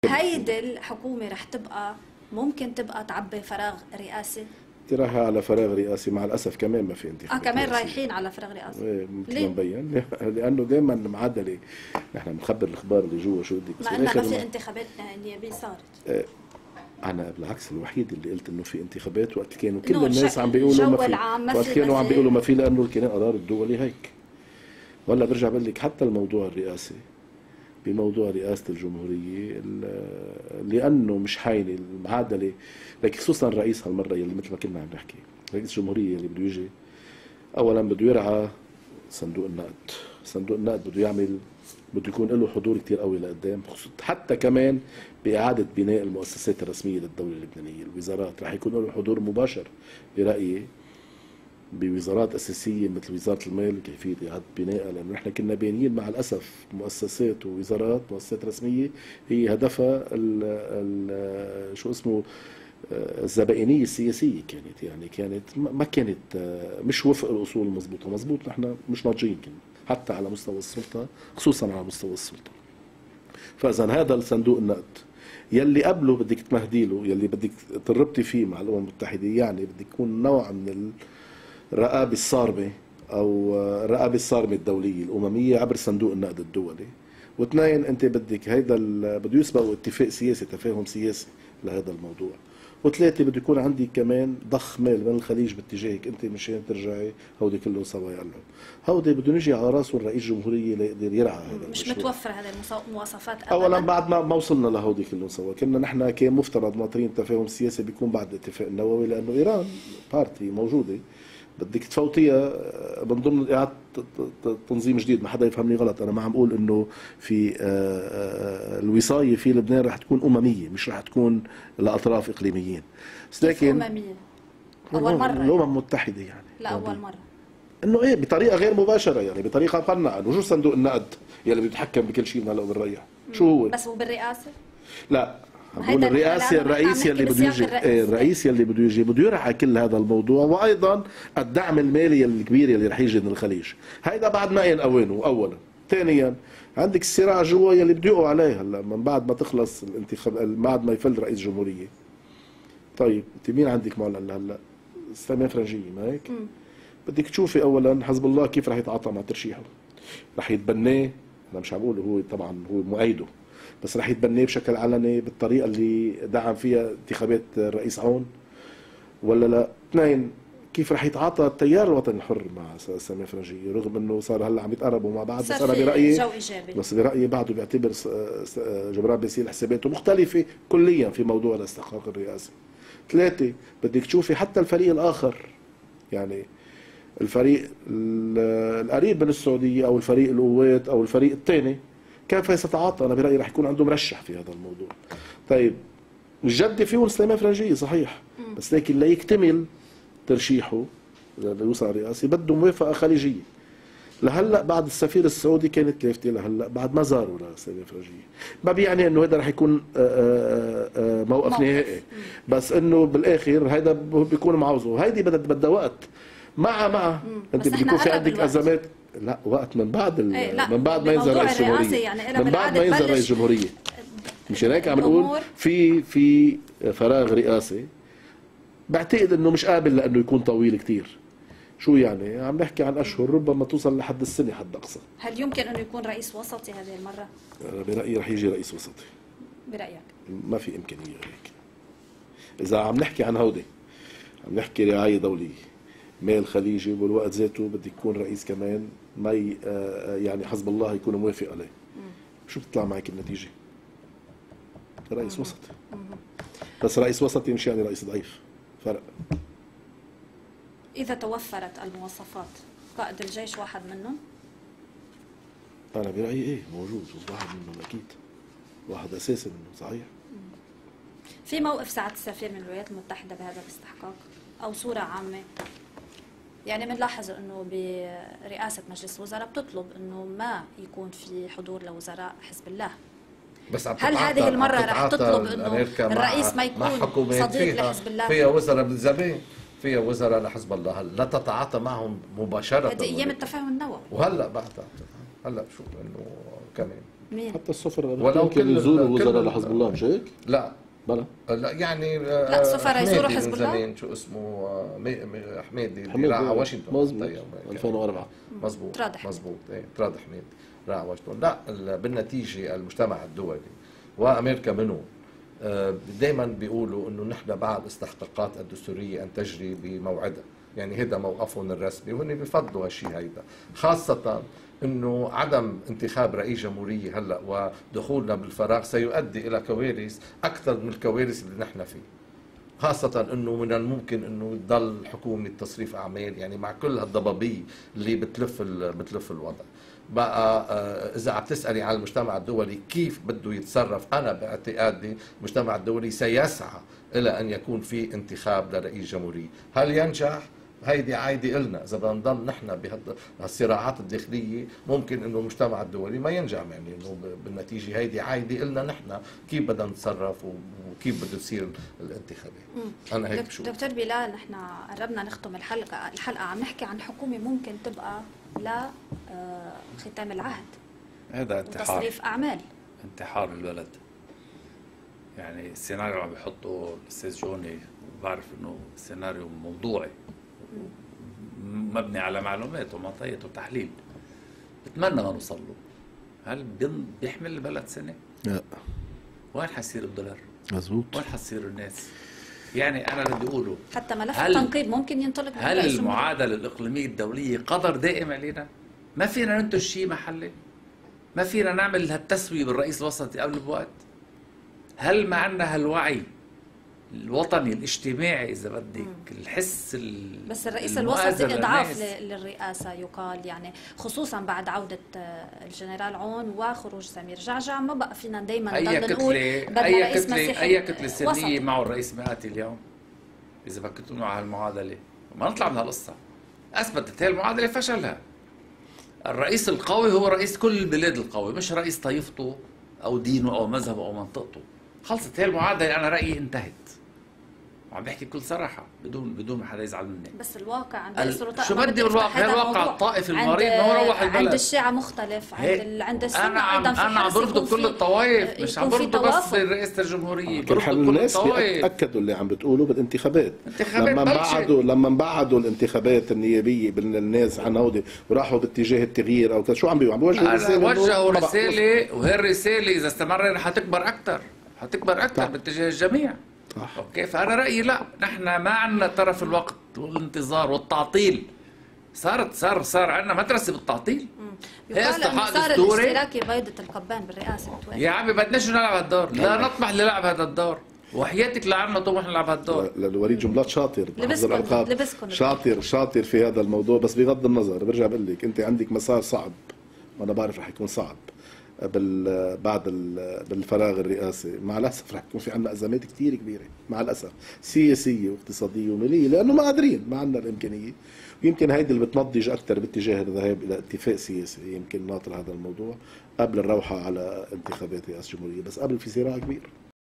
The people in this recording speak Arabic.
هيدي الحكومه رح تبقى ممكن تبقى تعبي فراغ رئاسي؟ انت رايحه على فراغ رئاسي مع الاسف، كمان ما في انتخابات كمان رايحين على فراغ رئاسي. مثل ما مبين لانه دائما معدله، نحن بنخبر الاخبار اللي جوا شو بدك، بس ما في انتخابات نيابيه صارت. انا بالعكس الوحيد اللي قلت انه في انتخابات وقت كانوا كل الناس عم بيقولوا ما في، وقت كانوا عم بيقولوا ما في، لانه كان قرار الدولي هيك. ولا برجع بقول لك حتى الموضوع الرئاسي، بموضوع رئاسة الجمهورية لأنه مش حاينة المعادلة، لكن خصوصا الرئيس هالمرة يلي مثل ما كنا عم نحكي، رئيس الجمهورية اللي بده يجي أولا بده يرعى صندوق النقد، صندوق النقد بده يكون له حضور كتير قوي لقدام، حتى كمان بإعادة بناء المؤسسات الرسمية للدولة اللبنانية، الوزارات رح يكون له حضور مباشر برأيي بوزارات أساسية مثل وزارة المال وكيفية إعادة بنائها، لأنه نحن كنا بينيين مع الأسف مؤسسات ووزارات، مؤسسات رسمية هي هدفها شو اسمه الزبائنية السياسية كانت، يعني كانت ما كانت مش وفق الأصول المضبوطة، مضبوط نحن مش ناضجين حتى على مستوى السلطة، خصوصا على مستوى السلطة. فإذا هذا الصندوق النقد يلي قبله بدك تمهدي له، يلي بدك تربطي فيه مع الأمم المتحدة، يعني بدك يكون نوع من الرقابة الصارمة أو الرقابة الصارمة الدولية الأممية عبر صندوق النقد الدولي. واثنين أنت بدك هيدا بده يسبق اتفاق سياسي، تفاهم سياسي لهذا الموضوع. وثلاثة بده يكون عندي كمان ضخ مال من الخليج باتجاهك أنت مشان ترجعي هودي كلهم سوا يعلم. هودي بده يجي على راسه الرئيس الجمهورية ليقدر يرعى هذا مش متوفر هذه المواصفات أبدا. أولا بعد ما وصلنا لهودي كلهم سوا، كنا نحن كان مفترض ناطرين تفاهم سياسي بيكون بعد الاتفاق النووي، لأنه إيران بارتي موجودة بدك تفوتيها من ضمن اعاده تنظيم جديد. ما حدا يفهمني غلط، انا ما عم اقول انه في الوصايه في لبنان رح تكون امميه، مش رح تكون لاطراف اقليميين. بس لكن امميه اول مره الامم المتحده يعني لا اول مره انه ايه بطريقه غير مباشره، يعني بطريقه مقنعه. انه شو صندوق النقد يلي بده يتحكم بكل شيء من هلا وبنريح؟ شو هو؟ بس هو بالرئاسه؟ لا بقول الرئيس يلي بده يجي، الرئيس يلي بده يجي بده يرعى كل هذا الموضوع، وايضا الدعم المالي الكبير يلي رح يجي من الخليج. هيدا بعد ما ينقوانه اولا. ثانيا عندك الصراع جوا يلي بده يقوا عليه هلا من بعد ما تخلص الانتخاب، بعد ما يفل رئيس جمهوريه. طيب انت مين عندك معلن هلا؟ سليمان فرنجيه، ما هيك؟ بدك تشوفي اولا حزب الله كيف رح يتعاطى مع ترشيحه. رح يتبناه، انا مش عم بقول هو طبعا هو مؤيده، بس رح يتبناه بشكل علني بالطريقه اللي دعم فيها انتخابات الرئيس عون ولا لا؟ اثنين، كيف رح يتعاطى التيار الوطني الحر مع سليمان فرنجيه، رغم انه صار هلا عم يتقربوا مع بعض، بس انا برايي بعده بيعتبر جبران باسيل حساباته مختلفه كليا في موضوع الاستحقاق الرئاسي. ثلاثه، بدك تشوفي حتى الفريق الاخر، يعني الفريق القريب من السعوديه او الفريق القوات او الفريق الثاني كيف سيتعاطى. انا برايي رح يكون عنده مرشح في هذا الموضوع. طيب الجدي فيهم سليمان فرنجيه صحيح، بس لكن ليكتمل ترشيحه ليوصل الرئاسي بده موافقه خليجيه. لهلا بعد السفير السعودي كانت لافتة لهلا بعد ما زاروا لسليمان فرنجيه، ما بيعني انه هذا رح يكون موقف نهائي، بس انه بالاخر هيدا بيكون معوزه. هيدي بدها وقت مع انت بدك يكون في عندك ازمات. لا وقت من بعد من بعد ما ينزل رئيس الجمهوريه، يعني من بعد ما ينزل رئيس الجمهوريه. مشان هيك عم نقول في فراغ رئاسي. بعتقد انه مش قابل لانه يكون طويل كثير. شو يعني؟ عم نحكي عن اشهر، ربما توصل لحد السنه حد اقصى. هل يمكن انه يكون رئيس وسطي هذه المره؟ برايي رح يجي رئيس وسطي. برايك؟ ما في امكانيه هيك. اذا عم نحكي عن هودي، عم نحكي رعايه دوليه، مال خليجي، والوقت ذاته بدك يكون رئيس كمان ما يعني حزب الله يكون موافق عليه. شو بتطلع معك النتيجه؟ رئيس وسطي. بس رئيس وسطي مش يعني رئيس ضعيف، فرق. إذا توفرت المواصفات، قائد الجيش واحد منهم؟ أنا برأيي إيه موجود، واحد منهم أكيد، واحد أساسي منهم صحيح. في موقف سعادة السفير من الولايات المتحدة بهذا الاستحقاق أو صورة عامة؟ يعني بنلاحظ إنه برئاسة مجلس الوزراء بتطلب إنه ما يكون في حضور لوزراء حزب الله. بس هل هذه المرة رح تطلب إنه الرئيس ما يكون صديق لحزب الله؟ فيها وزراء من زمان، فيها وزراء لحزب الله، لا تتعاطى معهم مباشرة. هذه أيام التفاهم النووي، وهلا بعدها هلا شو انه كمان مين؟ حتى السفر ولو يمكن يزوروا وزراء كل لحزب الله، مش هيك؟ لا بلا لا يعني لا، سفراء يزوروا حزب الله؟ زمان شو اسمه حميدي اللي حميد راح واشنطن. مظبوط 2004 مظبوط تراد حميد. مظبوط تراد حميد راح واشنطن. لا بالنتيجه المجتمع الدولي وامريكا منه دائما بيقولوا انه نحن بعد استحقاقات الدستوريه ان تجري بموعدها، يعني هذا موقفهم الرسمي وهن بفضلوا هالشيء هيدا، خاصه انه عدم انتخاب رئيس جمهوريه هلا ودخولنا بالفراغ سيؤدي الى كوارث اكثر من الكوارث اللي نحن فيه، خاصة انه من الممكن انه تضل حكومة تصريف اعمال يعني مع كل هالضبابية اللي بتلف الوضع. بقى اذا عم تسألي على المجتمع الدولي كيف بده يتصرف، انا باعتقادي المجتمع الدولي سيسعى الى ان يكون في انتخاب لرئيس جمهورية، هل ينجح؟ هيدي عايدة إلنا، إذا بدنا نضل نحن بهالصراعات الداخلية ممكن إنه المجتمع الدولي ما ينجح، يعني إنه بالنتيجة هيدي عايدة إلنا نحن كيف بدنا نتصرف وكيف بده تصير الانتخابات. أنا هيك بشوف. دكتور بلال، نحن قربنا نختم الحلقة عم نحكي عن حكومة ممكن تبقى لا ختام العهد. هذا انتحار، وتصريف أعمال، انتحار البلد. يعني السيناريو اللي عم بيحطه الاستاذ جوني، وبعرف انه سيناريو موضوعي مبني على معلومات ومعطيات وتحليل، بتمنى ما نوصل له. هل بيحمل البلد سنه؟ لا. وين حيصير الدولار؟ مزبوط. وين حتصير الناس؟ يعني انا بدي اقوله حتى ملف التنقيب ممكن ينطلق. هل المعادله الاقليميه الدوليه قدر دائم علينا؟ ما فينا ننتج شيء محلي؟ ما فينا نعمل هالتسويه بالرئيس الوسطي قبل بوقت؟ هل ما عندنا هالوعي الوطني الاجتماعي اذا بدك، الحس بس الرئيس الوسطي اضعاف للرئاسه يقال، يعني خصوصا بعد عوده الجنرال عون وخروج سمير جعجع، ما بقى فينا دائما نضل نقول اي كتله سنيه معه الرئيس مئاتي اليوم. اذا بدك تقولوا على هالمعادله ما نطلع من هالقصه. اثبتت هي المعادله فشلها. الرئيس القوي هو رئيس كل البلاد القوي، مش رئيس طائفته او دينه او مذهبه او منطقته. خلصت هي المعادله، انا رايي انتهت. وعم بحكي بكل صراحه بدون ما حدا يزعل مني. بس الواقع عند السلطات شو بدي بالواقع؟ الواقع الطائفي المريض ما هو روح البلد. عند الشيعة مختلف، عند السنة ايضا في انا عم برد بكل الطوائف، مش عم برد بس رئاسة الجمهورية، برد بكل الناس الطوائف. بيأكدوا اللي عم بتقولوا بالانتخابات. لما بعدوا الانتخابات النيابية الناس عن هودي وراحوا باتجاه التغيير او شو عم بيوجهوا رسالة؟ وجهوا رسالة، وهي الرسالة اذا استمرنا حتكبر اكثر، باتجاه الجميع. اوكي، فانا رايي لا، نحن ما عندنا طرف الوقت والانتظار والتعطيل. صار عندنا مدرسه بالتعطيل. يقال انه صار الاشتراكي بيضة القبان بالرئاسه. يا عمي بدناش نلعب هالدور، لا نطمح للعب هذا الدور، وحياتك لا عنا طموح نلعب هالدور. الوليد جملات شاطر لبسكن شاطر في هذا الموضوع، بس بغض النظر برجع بقول لك انت عندك مسار صعب، وانا بعرف رح يكون صعب بعد بالفراغ الرئاسي. مع الاسف رح يكون في عندنا ازمات كثير كبيره مع الاسف، سياسيه واقتصاديه وماليه، لانه ما قادرين، ما عندنا الامكانيه. ويمكن هيدي اللي بتنضج اكثر باتجاه الذهاب الى اتفاق سياسي، يمكن ناطر هذا الموضوع قبل الروحه على انتخابات رئاسه جمهوريه، بس قبل في صراع كبير.